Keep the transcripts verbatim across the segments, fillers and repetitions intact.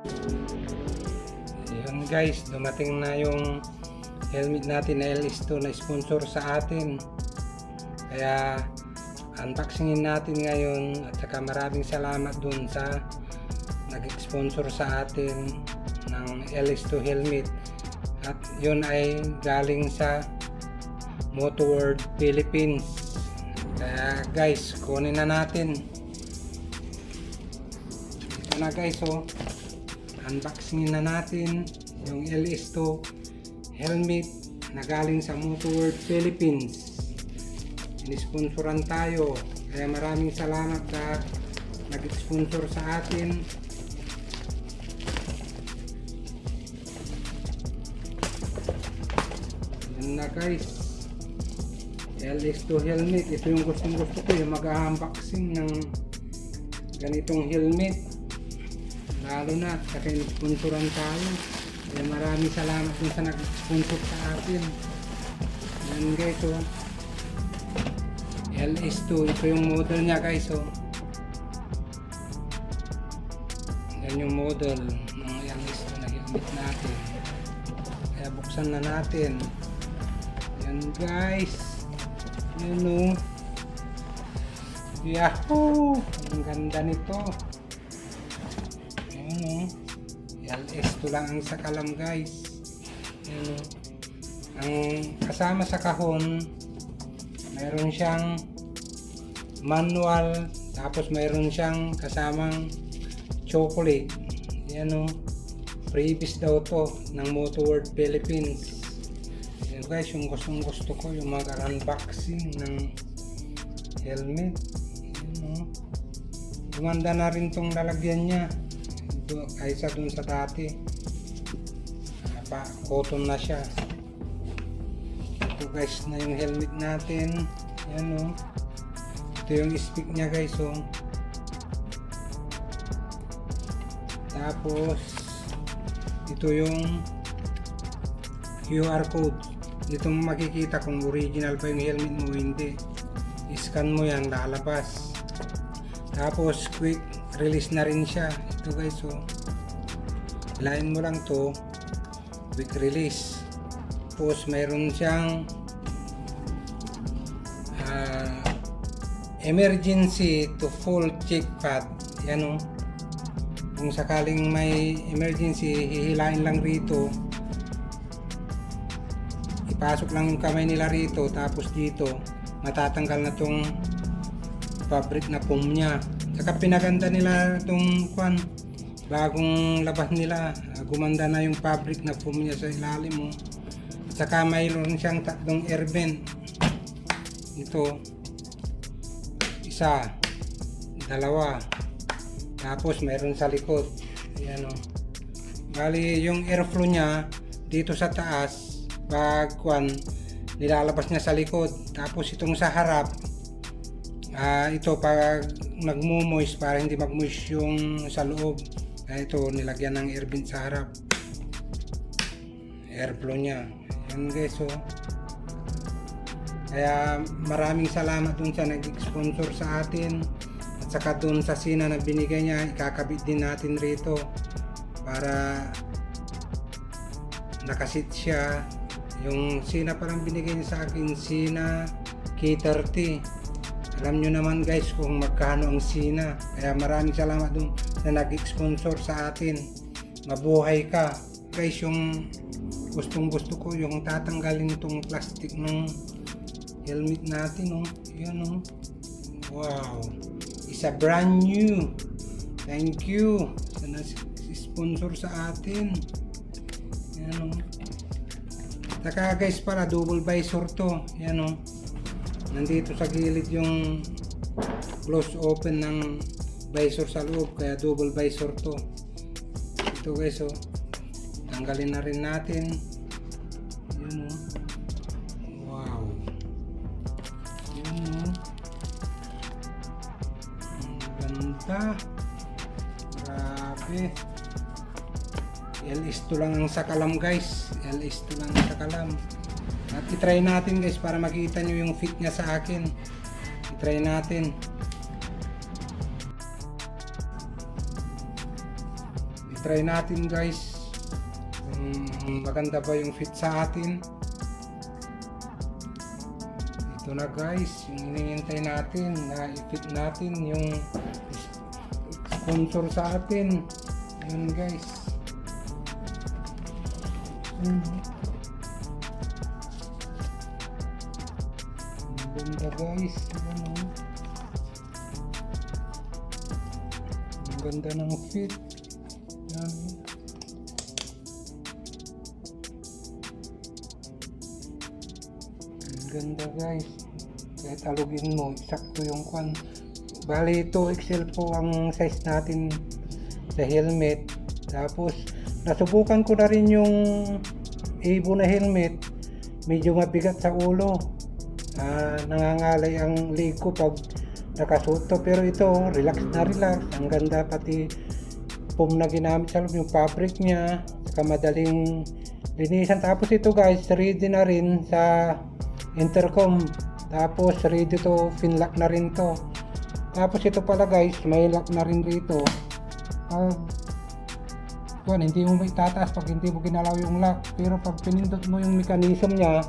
Ayun guys, dumating na yung helmet natin na L S two na sponsor sa atin. Kaya unboxingin natin ngayon at saka maraming salamat dun sa nag-sponsor sa atin ng L S two helmet. At yun ay galing sa Motoworld Philippines. Kaya guys, kunin na natin. Ito na guys, oh. Unboxingin na natin yung L S two helmet na galing sa Motoworld Philippines. Inisponsoran tayo, kaya maraming salamat sa nag-sponsor sa atin. Yan na guys, L S two helmet. Ito yung gustong gusto ko, yung mag-unboxing ng ganitong helmet, lalo na sa inisponsoran tayo. Kaya maraming salamat dun sa nag-sponsor sa atin. Yan guys, oh. L S two, ito yung model niya guys, oh. Yan yung model ng L S two na helmet natin. Kaya buksan na natin. Yan guys, yun, oh. Yahoo! Ang ganda nito. Yan, oh. L S two lang ang sakalam guys. Yan, oh. Ang kasama sa kahon, mayroon siyang manual, tapos mayroon siyang kasamang chocolate. Yan, o, freebies daw to ng Motoworld Philippines. Yan guys, yung gustong gusto ko, yung mag-unboxing ng helmet. Yan, o, gumanda na rin tong lalagyan niya ito, kaysa dun sa dati. Napa, cotton na siya. Ito guys na yung helmet natin. Yan, o, ito yung stick niya guys, oh. Tapos ito yung Q R code. Dito mo makikita kung original pa yung helmet mo, hindi. I-scan mo yan, lalabas. Tapos quick release na rin siya. Ito guys, oh. Hilahin mo lang to, quick release. Tapos mayroon siyang uh, emergency to full check pad. Yan, oh. Kung sakaling may emergency, hihilain lang rito, ipasok lang yung kamay nila rito, tapos dito matatanggal na tong fabric na foam nya. Saka pinaganda nila itong kwan, bagong labas nila, gumanda na yung fabric na foam nya sa ilalim mo. Saka mayroon siyang tatlong air vent. Ito, isa, dalawa, tapos mayroon sa likod. Ayan, o. Bali yung airflow nya dito sa taas, pag kwan, nilalabas niya sa likod. Tapos itong sa harap, uh, ito pag nagmo-moist, para hindi mag-moist yung sa loob, kaya ito nilagyan ng air vent sa harap, airflow nya. Yan guys, oh. Kaya maraming salamat dun sa nag-sponsor sa atin. At saka dun sa sina na binigay niya, ikakabit din natin rito para nakasit siya. Yung sina parang binigay niya sa akin, sina K thirty. Alam nyo naman guys kung magkano ang sina. Kaya maraming salamat dun na nag-sponsor sa atin. Mabuhay ka guys. Yung gustong gusto ko yung tatanggalin itong plastic ng helmet natin, oh. Yan, oh. Wow, it's a brand new. Thank you sa na-sponsor sa atin. Yan, oh. Saka guys pala, double visor to. Yan, oh. Nandito sa gilid yung close open ng visor sa loob, kaya double visor to. Ito guys, oh. Tanggalin na rin natin. Yan, oh. Wow. Yan, oh. Ang ganda. Grabe. L S two lang ang sakalam guys. L S two lang ang sakalam. At itry natin guys para makita nyo yung fit niya sa akin. Itry natin. try natin guys kung maganda ba yung fit sa atin. Ito na guys yung hinihintay natin na i-fit natin yung sponsor sa atin. Yun guys. Hmm. Ang ganda guys. Ano? Ang ganda ng fit. Yan. Ang ganda guys. Kahit alugin mo, sakto yung kwan. Bali two X L po ang size natin sa helmet. Tapos nasubukan ko na rin yung Evo na helmet. Medyo mabigat sa ulo. Uh, nangangalay ang leg ko pag nakasuot to. Pero ito relax na relax. Ang ganda pati foam na ginamit sa loob, yung fabric niya. Saka madaling linisan. Tapos ito guys, ready na rin sa intercom. Tapos ready to finlock na rin to. Tapos ito pala guys, may lock na rin rito. Pag uh, hindi mo itataas pag hindi mo ginalaw yung lock. Pero pag pinindot mo yung mechanism niya,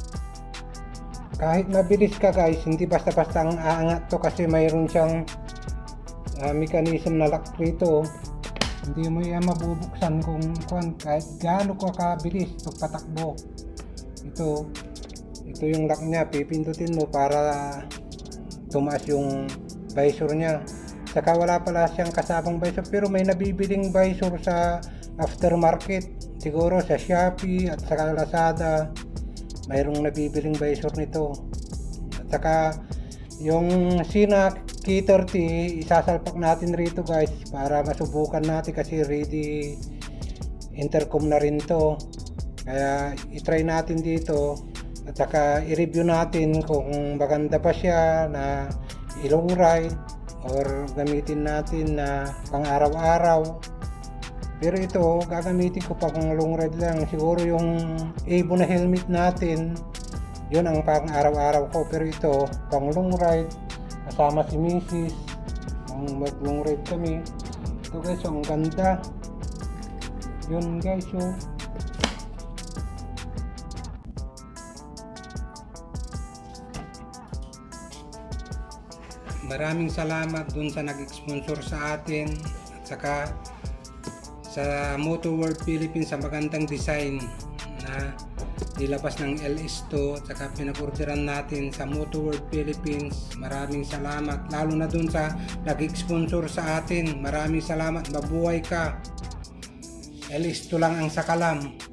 kahit mabilis ka guys, hindi basta-basta ang aangat to kasi mayroon siyang uh, mechanism na lock rito. Hindi mo yan mabubuksan kung, kung kahit gaano ka kabilis pagpatakbo. Ito ito yung lock niya, pipindutin mo para tumaas yung visor niya. Saka wala pala siyang kasabang visor, pero may nabibiling visor sa aftermarket, siguro sa Shopee at saka Lazada mayroong nabibiling visor nito. At saka yung Sina K thirty isasalpak natin rito guys para masubukan natin kasi ready intercom na rin to, kaya itry natin dito at saka i-review natin kung maganda pa siya na long ride or gamitin natin na pang araw-araw. Pero ito gagamitin ko pang long ride lang. Siguro yung Evo na helmet natin yun ang pang araw-araw ko, pero ito pang long ride kasama si Missus ang mag long ride kami. Ito guys, ang ganda yun guys. So maraming salamat dun sa nag-sponsor sa atin at saka sa Moto World Philippines sa magandang design na nilabas ng L S two at saka pinag-orderan natin sa Moto World Philippines. Maraming salamat lalo na dun sa nag-sponsor sa atin. Maraming salamat, mabuhay ka. L S two lang ang sakalam.